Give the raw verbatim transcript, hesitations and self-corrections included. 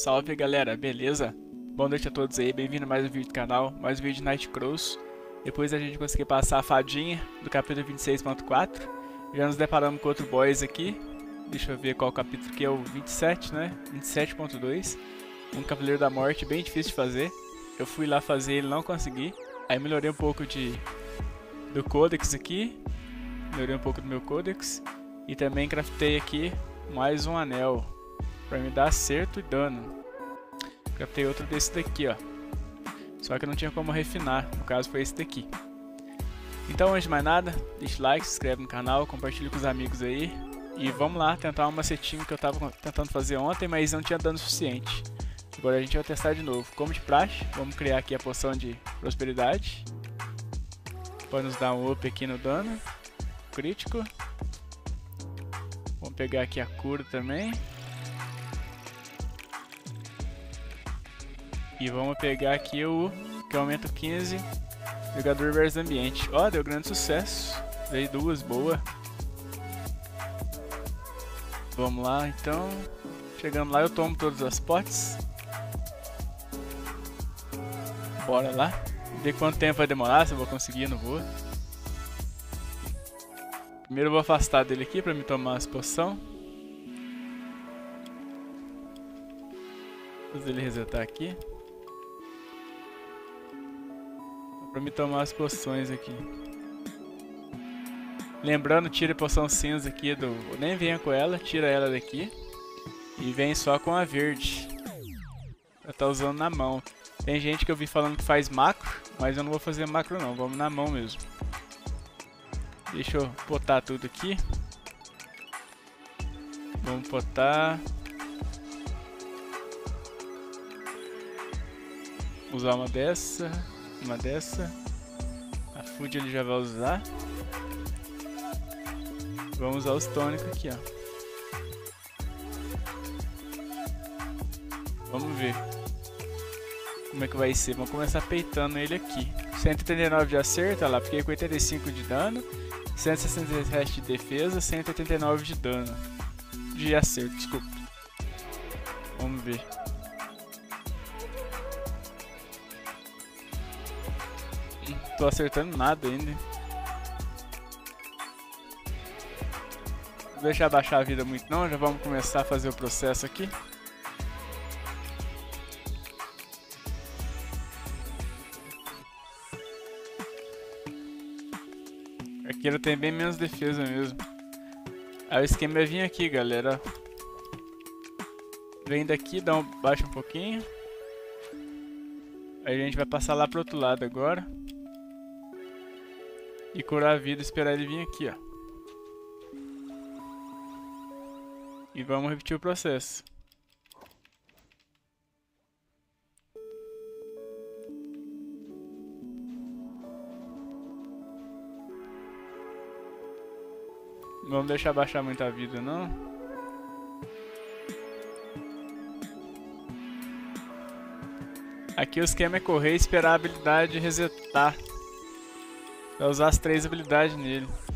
Salve galera, beleza? Boa noite a todos aí, bem-vindo a mais um vídeo do canal, mais um vídeo de Night Cross. Depois a gente conseguir passar a fadinha do capítulo vinte e seis ponto quatro. Já nos deparamos com outro boss aqui. Deixa eu ver qual capítulo que é, o vinte e sete, né? vinte e sete ponto dois. Um Cavaleiro da Morte, bem difícil de fazer. Eu fui lá fazer ele, não consegui. Aí melhorei um pouco de do Codex aqui. Melhorei um pouco do meu Codex. E também craftei aqui mais um anel pra me dar acerto e dano. Craftei outro desse daqui, ó. Só que não tinha como refinar, no caso foi esse daqui. Então, antes de mais nada, deixa o like, se inscreve no canal, compartilha com os amigos aí. E vamos lá tentar um macetinho que eu tava tentando fazer ontem, mas não tinha dano suficiente. Agora a gente vai testar de novo. Como de praxe, vamos criar aqui a poção de prosperidade. Para nos dar um up aqui no dano crítico. Vamos pegar aqui a cura também. E vamos pegar aqui o que aumenta quinze jogador versus ambiente. Ó, oh, deu grande sucesso. Veio duas, boa. Vamos lá então. Chegando lá eu tomo todas as potes. Bora lá. Ver quanto tempo vai demorar, se eu vou conseguir, não vou. Primeiro eu vou afastar dele aqui pra me tomar as poções. Vou ele resetar aqui. Pra me tomar as poções aqui. Lembrando, tira a poção cinza aqui do... Nem venha com ela, tira ela daqui. E vem só com a verde. Eu tô usando na mão. Tem gente que eu vi falando que faz macro, mas eu não vou fazer macro não, vamos na mão mesmo. Deixa eu botar tudo aqui. Vamos botar... Usar uma dessa, uma dessa. A food ele já vai usar. Vamos usar os tônicos aqui, ó. Vamos ver como é que vai ser. Vamos começar peitando ele aqui. cento e oitenta e nove de acerto, olha lá, fiquei com oitenta e cinco de dano. cento e sessenta e sete de defesa, cento e oitenta e nove de dano. De acerto, desculpa. Vamos ver. Não tô acertando nada ainda. Não vou deixar baixar a vida muito não, já vamos começar a fazer o processo aqui. Arqueiro tem bem menos defesa mesmo. Aí o esquema é vir aqui, galera. Vem daqui, dá um, baixa um pouquinho. Aí a gente vai passar lá pro outro lado agora. E curar a vida e esperar ele vir aqui, ó. E vamos repetir o processo. Não vamos deixar baixar muito a vida, não. Aqui o esquema é correr e esperar a habilidade resetar. Vai usar as três habilidades nele.